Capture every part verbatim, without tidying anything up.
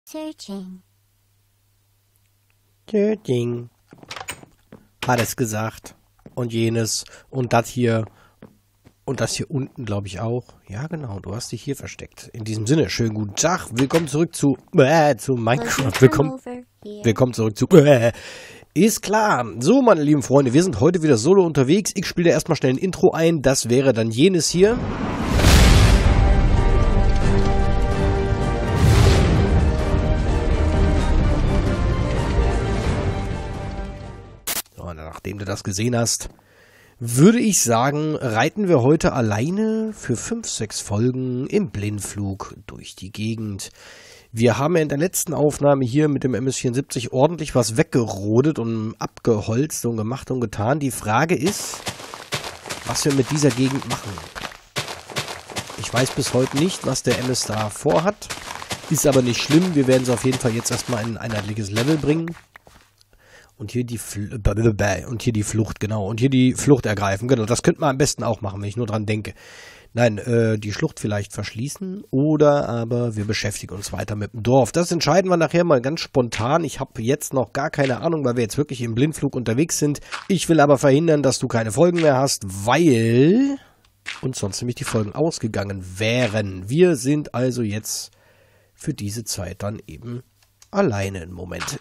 Searching. Searching. Hat es gesagt. Und jenes. Und das hier. Und das hier unten, glaube ich, auch. Ja, genau. Du hast dich hier versteckt. In diesem Sinne, schönen guten Tag. Willkommen zurück zu, äh, zu Minecraft. Willkommen, willkommen zurück zu, äh, ist klar. So, meine lieben Freunde, wir sind heute wieder solo unterwegs. Ich spiele erstmal schnell ein Intro ein. Das wäre dann jenes hier. So, nachdem du das gesehen hast, würde ich sagen, reiten wir heute alleine für fünf, sechs Folgen im Blindflug durch die Gegend. Wir haben ja in der letzten Aufnahme hier mit dem M S vierundsiebzig ordentlich was weggerodet und abgeholzt und gemacht und getan. Die Frage ist, was wir mit dieser Gegend machen. Ich weiß bis heute nicht, was der M S da vorhat. Ist aber nicht schlimm. Wir werden es auf jeden Fall jetzt erstmal in ein einheitliches Level bringen. Und hier die Fl und hier die Flucht, genau. Und hier die Flucht ergreifen, genau. Das könnte man am besten auch machen, wenn ich nur dran denke. Nein, äh, die Schlucht vielleicht verschließen oder aber wir beschäftigen uns weiter mit dem Dorf. Das entscheiden wir nachher mal ganz spontan. Ich habe jetzt noch gar keine Ahnung, weil wir jetzt wirklich im Blindflug unterwegs sind. Ich will aber verhindern, dass du keine Folgen mehr hast, weil uns sonst nämlich die Folgen ausgegangen wären. Wir sind also jetzt für diese Zeit dann eben alleine im Moment.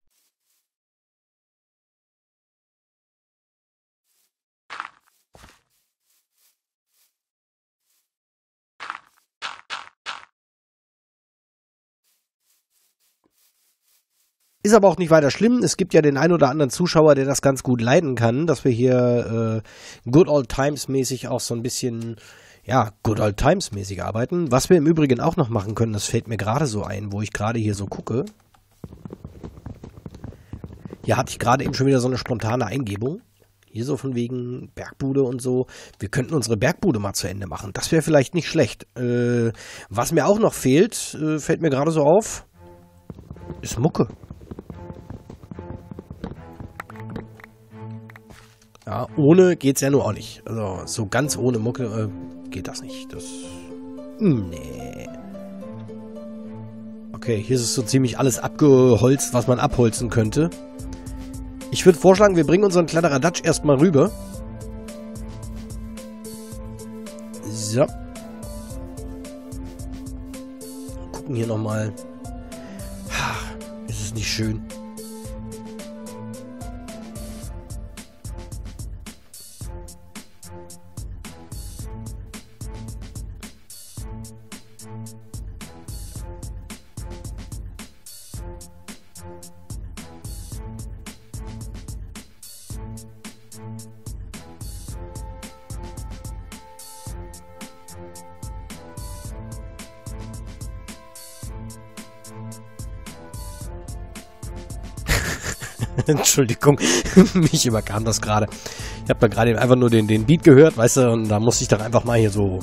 Ist aber auch nicht weiter schlimm. Es gibt ja den einen oder anderen Zuschauer, der das ganz gut leiden kann, dass wir hier äh, Good Old Times mäßig auch so ein bisschen, ja, Good Old Times mäßig arbeiten. Was wir im Übrigen auch noch machen können, das fällt mir gerade so ein, wo ich gerade hier so gucke. Hier hatte ich gerade eben schon wieder so eine spontane Eingebung. Hier so von wegen Bergbude und so. Wir könnten unsere Bergbude mal zu Ende machen. Das wäre vielleicht nicht schlecht. Äh, was mir auch noch fehlt, äh, fällt mir gerade so auf, ist Mucke. Ja, ohne geht's ja nur auch nicht. Also so ganz ohne Mucke äh, geht das nicht. Das. Nee. Okay, hier ist es so ziemlich alles abgeholzt, was man abholzen könnte. Ich würde vorschlagen, wir bringen unseren Kladderadatsch erstmal rüber. So. Gucken hier nochmal. Ist es nicht schön? Entschuldigung, mich überkam das gerade. Ich habe da gerade einfach nur den, den Beat gehört, weißt du, und da musste ich doch einfach mal hier so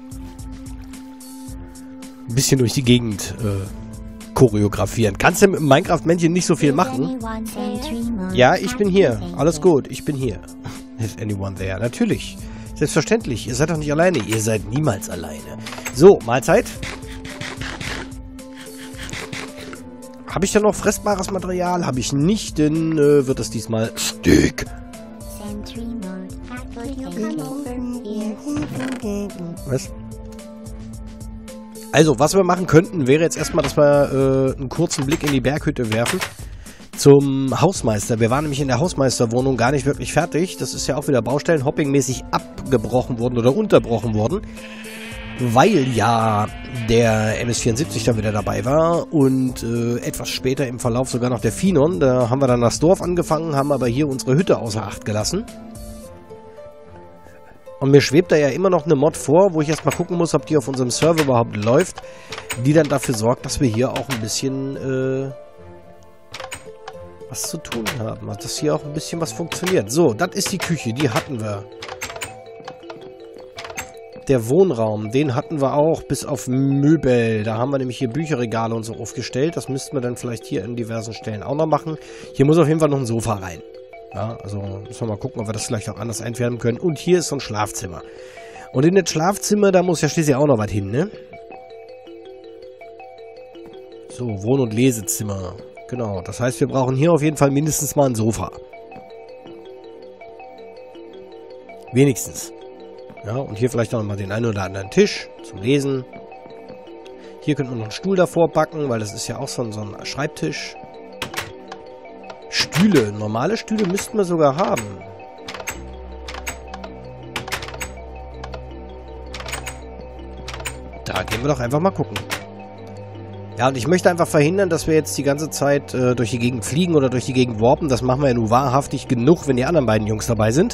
ein bisschen durch die Gegend äh, choreografieren. Kannst du mit dem Minecraft-Männchen nicht so viel machen? Ja, ich bin hier. Alles gut, ich bin hier. Is anyone there? Natürlich. Selbstverständlich. Ihr seid doch nicht alleine. Ihr seid niemals alleine. So, Mahlzeit. Habe ich da noch fressbares Material? Habe ich nicht, denn äh, wird es diesmal Steak. Was? Also, was wir machen könnten, wäre jetzt erstmal, dass wir äh, einen kurzen Blick in die Berghütte werfen. Zum Hausmeister. Wir waren nämlich in der Hausmeisterwohnung gar nicht wirklich fertig. Das ist ja auch wieder Baustellen-Hopping-mäßig abgebrochen worden oder unterbrochen worden. Weil ja der M S vierundsiebzig dann wieder dabei war und äh, etwas später im Verlauf sogar noch der Finon. Da haben wir dann das Dorf angefangen, haben aber hier unsere Hütte außer Acht gelassen. Und mir schwebt da ja immer noch eine Mod vor, wo ich erstmal gucken muss, ob die auf unserem Server überhaupt läuft, die dann dafür sorgt, dass wir hier auch ein bisschen äh, was zu tun haben. Dass hier auch ein bisschen was funktioniert. So, das ist die Küche, die hatten wir. Der Wohnraum, den hatten wir auch, bis auf Möbel. Da haben wir nämlich hier Bücherregale und so aufgestellt. Das müssten wir dann vielleicht hier an diversen Stellen auch noch machen. Hier muss auf jeden Fall noch ein Sofa rein. Ja, also müssen wir mal gucken, ob wir das vielleicht auch anders einfärben können. Und hier ist so ein Schlafzimmer. Und in das Schlafzimmer, da muss ja schließlich auch noch was hin, ne? So, Wohn- und Lesezimmer. Genau, das heißt, wir brauchen hier auf jeden Fall mindestens mal ein Sofa. Wenigstens. Ja, und hier vielleicht auch noch mal den einen oder anderen Tisch zum Lesen. Hier könnten wir noch einen Stuhl davor packen, weil das ist ja auch so ein, so ein Schreibtisch. Stühle. Normale Stühle müssten wir sogar haben. Da gehen wir doch einfach mal gucken. Ja, und ich möchte einfach verhindern, dass wir jetzt die ganze Zeit äh, durch die Gegend fliegen oder durch die Gegend warpen. Das machen wir ja nun wahrhaftig genug, wenn die anderen beiden Jungs dabei sind.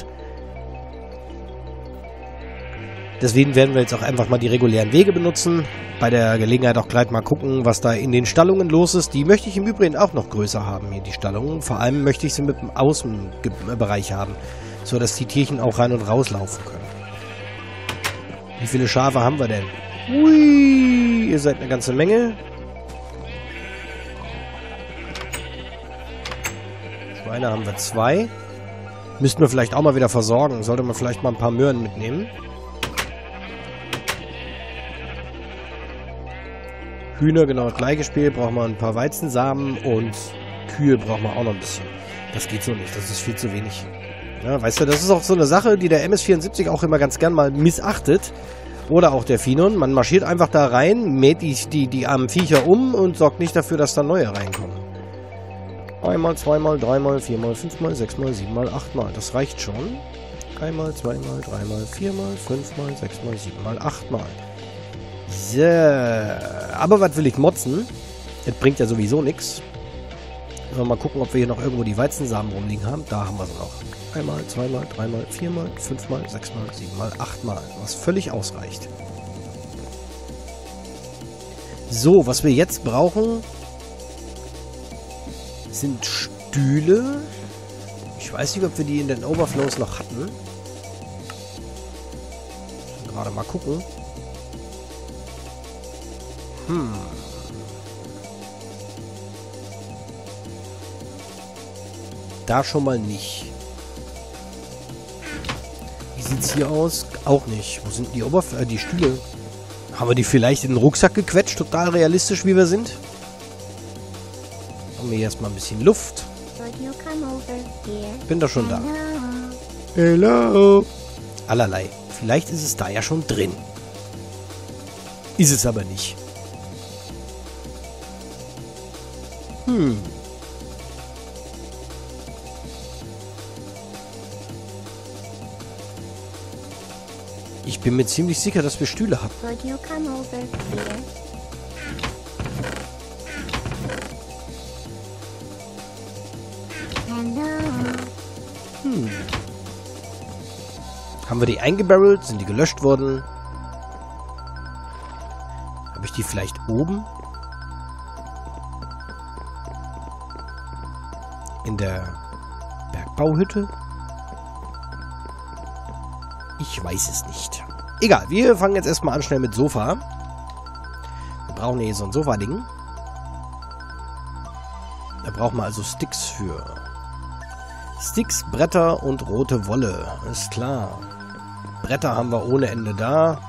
Deswegen werden wir jetzt auch einfach mal die regulären Wege benutzen. Bei der Gelegenheit auch gleich mal gucken, was da in den Stallungen los ist. Die möchte ich im Übrigen auch noch größer haben, hier die Stallungen. Vor allem möchte ich sie mit dem Außenbereich haben, so dass die Tierchen auch rein und rauslaufen können. Wie viele Schafe haben wir denn? Ui, ihr seid eine ganze Menge. Schweine haben wir zwei. Müssten wir vielleicht auch mal wieder versorgen. Sollte man vielleicht mal ein paar Möhren mitnehmen. Hühner, genau das gleiche Spiel. Brauchen wir ein paar Weizensamen und Kühe brauchen wir auch noch ein bisschen. Das geht so nicht, das ist viel zu wenig. Ja, weißt du, das ist auch so eine Sache, die der M S vierundsiebzig auch immer ganz gern mal missachtet. Oder auch der Finon. Man marschiert einfach da rein, mäht die, die, die armen Viecher um und sorgt nicht dafür, dass da neue reinkommen. Einmal, zweimal, dreimal, viermal, fünfmal, sechsmal, siebenmal, achtmal. Das reicht schon. Einmal, zweimal, dreimal, viermal, fünfmal, sechsmal, siebenmal, achtmal. So. Aber was will ich motzen? Das bringt ja sowieso nichts. Mal gucken, ob wir hier noch irgendwo die Weizensamen rumliegen haben. Da haben wir sie noch. Einmal, zweimal, dreimal, viermal, fünfmal, sechsmal, siebenmal, achtmal. Was völlig ausreicht. So, was wir jetzt brauchen, sind Stühle. Ich weiß nicht, ob wir die in den Overflows noch hatten. Gerade mal gucken. Hm. Da schon mal nicht. Wie sieht's hier aus? Auch nicht. Wo sind die Oberf äh, die Stühle? Haben wir die vielleicht in den Rucksack gequetscht? Total realistisch, wie wir sind. Haben wir hier erstmal ein bisschen Luft. Bin doch schon da. Hello. Allerlei. Vielleicht ist es da ja schon drin. Ist es aber nicht. Hm. Ich bin mir ziemlich sicher, dass wir Stühle haben. Hm. Haben wir die eingebarrelt? Sind die gelöscht worden? Habe ich die vielleicht oben? In der Bergbauhütte? Ich weiß es nicht. Egal, wir fangen jetzt erstmal an schnell mit Sofa. Wir brauchen hier so ein Sofa-Ding. Da brauchen wir also Sticks für. Sticks, Bretter und rote Wolle. Ist klar. Bretter haben wir ohne Ende da.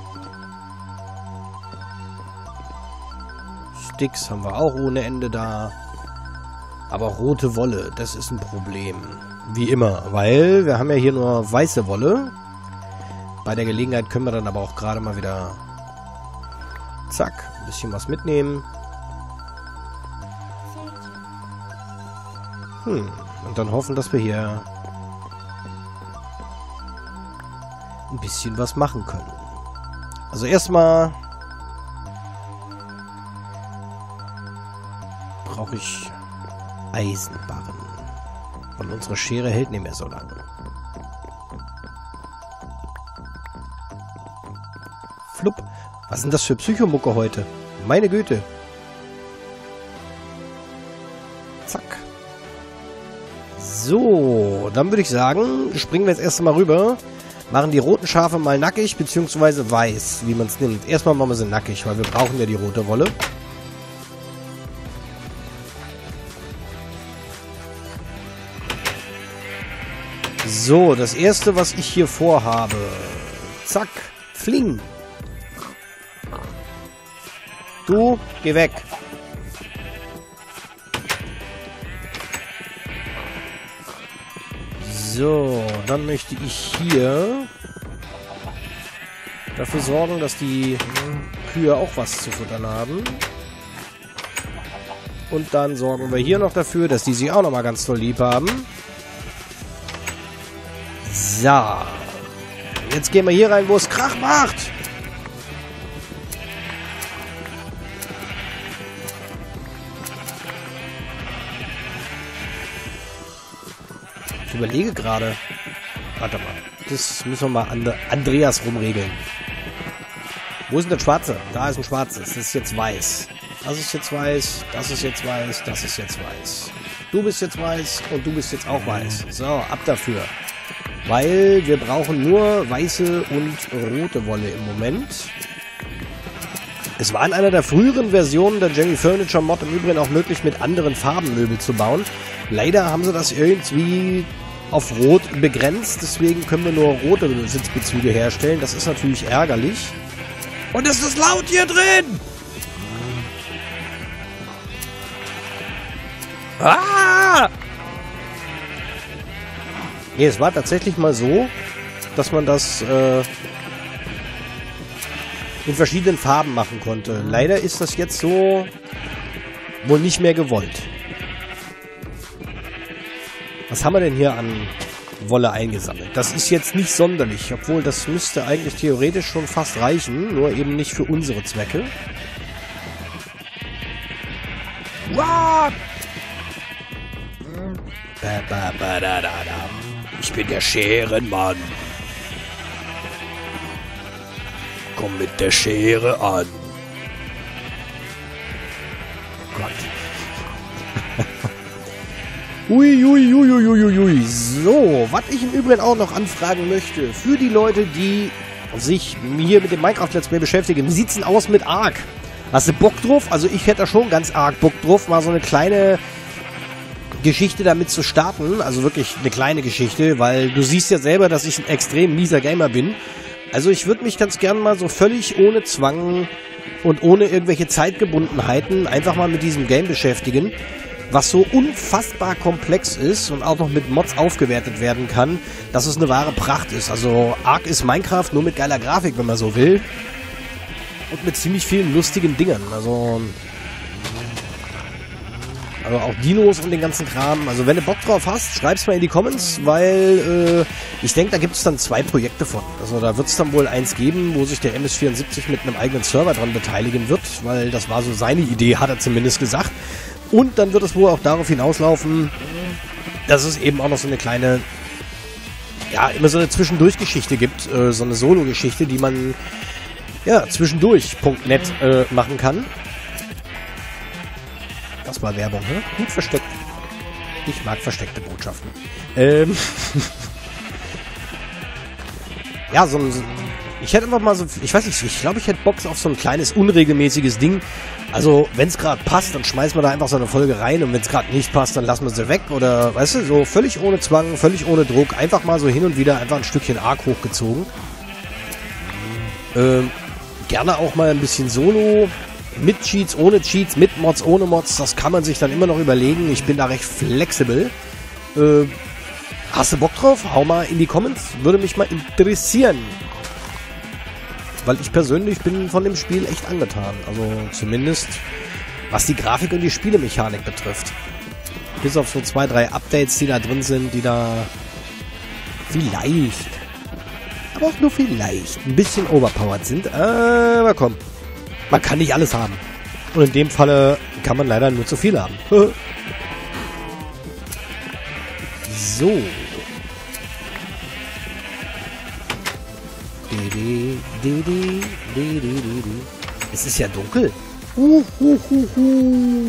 Sticks haben wir auch ohne Ende da. Aber rote Wolle, das ist ein Problem. Wie immer, weil wir haben ja hier nur weiße Wolle. Bei der Gelegenheit können wir dann aber auch gerade mal wieder zack, ein bisschen was mitnehmen. Hm, und dann hoffen, dass wir hier ein bisschen was machen können. Also erstmal brauche ich Eisenbarren. Und unsere Schere hält nicht mehr so lange. Flupp. Was sind das für Psychomucke heute? Meine Güte. Zack. So, dann würde ich sagen, springen wir jetzt erst mal rüber. Machen die roten Schafe mal nackig, beziehungsweise weiß, wie man es nimmt. Erstmal machen wir sie nackig, weil wir brauchen ja die rote Wolle. So, das erste, was ich hier vorhabe. Zack, fling. Du, geh weg. So, dann möchte ich hier dafür sorgen, dass die Kühe auch was zu futtern haben. Und dann sorgen wir hier noch dafür, dass die sich auch nochmal ganz toll lieb haben. So. Jetzt gehen wir hier rein, wo es Krach macht. Ich überlege gerade. Warte mal. Das müssen wir mal And Andreas rumregeln. Wo ist denn das Schwarze? Da ist ein Schwarzes. Das ist jetzt weiß. Das ist jetzt weiß. Das ist jetzt weiß. Das ist jetzt weiß. Du bist jetzt weiß und du bist jetzt auch weiß. So, ab dafür. Weil wir brauchen nur weiße und rote Wolle im Moment. Es war in einer der früheren Versionen der Jerry Furniture Mod im Übrigen auch möglich, mit anderen Farben Möbel zu bauen. Leider haben sie das irgendwie auf Rot begrenzt, deswegen können wir nur rote Sitzbezüge herstellen. Das ist natürlich ärgerlich. Und es ist laut hier drin! Ah! Nee, es war tatsächlich mal so, dass man das äh, in verschiedenen Farben machen konnte. Leider ist das jetzt so wohl nicht mehr gewollt. Was haben wir denn hier an Wolle eingesammelt? Das ist jetzt nicht sonderlich, obwohl das müsste eigentlich theoretisch schon fast reichen, nur eben nicht für unsere Zwecke. Wow! Ba, ba, ba, da, da, da. Ich bin der Scherenmann. Komm mit der Schere an. Gott. Ui, ui, ui, ui, ui, ui. So, was ich im Übrigen auch noch anfragen möchte, für die Leute, die sich hier mit dem Minecraft-Let's Play beschäftigen, wie sieht's denn aus mit Ark? Hast du Bock drauf? Also ich hätte da schon ganz arg Bock drauf, mal so eine kleine Geschichte damit zu starten. Also wirklich eine kleine Geschichte, weil du siehst ja selber, dass ich ein extrem mieser Gamer bin. Also ich würde mich ganz gern mal so völlig ohne Zwang und ohne irgendwelche Zeitgebundenheiten einfach mal mit diesem Game beschäftigen, was so unfassbar komplex ist und auch noch mit Mods aufgewertet werden kann, dass es eine wahre Pracht ist. Also Ark ist Minecraft nur mit geiler Grafik, wenn man so will. Und mit ziemlich vielen lustigen Dingern. Also, also auch Dinos und den ganzen Kram. Also wenn du Bock drauf hast, schreib's mal in die Comments, weil äh, ich denke, da gibt es dann zwei Projekte von. Also da wird es dann wohl eins geben, wo sich der M S vierundsiebzig mit einem eigenen Server dran beteiligen wird, weil das war so seine Idee, hat er zumindest gesagt. Und dann wird es wohl auch darauf hinauslaufen, dass es eben auch noch so eine kleine, ja, immer so eine Zwischendurchgeschichte gibt, äh, so eine Solo-Geschichte, die man, ja, zwischendurch Punkt net äh, machen kann. Das war Werbung, ne? Gut versteckt. Ich mag versteckte Botschaften. Ähm. Ja, so ein, so, ich hätte einfach mal so, ich weiß nicht, ich glaube, ich hätte Bock auf so ein kleines, unregelmäßiges Ding. Also, wenn es gerade passt, dann schmeißen wir da einfach so eine Folge rein und wenn es gerade nicht passt, dann lassen wir sie weg oder, weißt du, so völlig ohne Zwang, völlig ohne Druck, einfach mal so hin und wieder einfach ein Stückchen Ark hochgezogen. Ähm, gerne auch mal ein bisschen Solo, mit Cheats, ohne Cheats, mit Mods, ohne Mods, das kann man sich dann immer noch überlegen. Ich bin da recht flexibel. Äh, hast du Bock drauf? Hau mal in die Comments, würde mich mal interessieren. Weil ich persönlich bin von dem Spiel echt angetan. Also zumindest was die Grafik und die Spielemechanik betrifft. Bis auf so zwei, drei Updates, die da drin sind, die da vielleicht, aber auch nur vielleicht, ein bisschen overpowered sind. Aber komm, man kann nicht alles haben. Und in dem Falle kann man leider nur zu viel haben. So. Es ist ja dunkel. Uh, uh, uh, uh.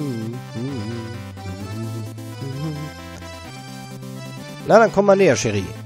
Na, dann komm mal näher, Sherry.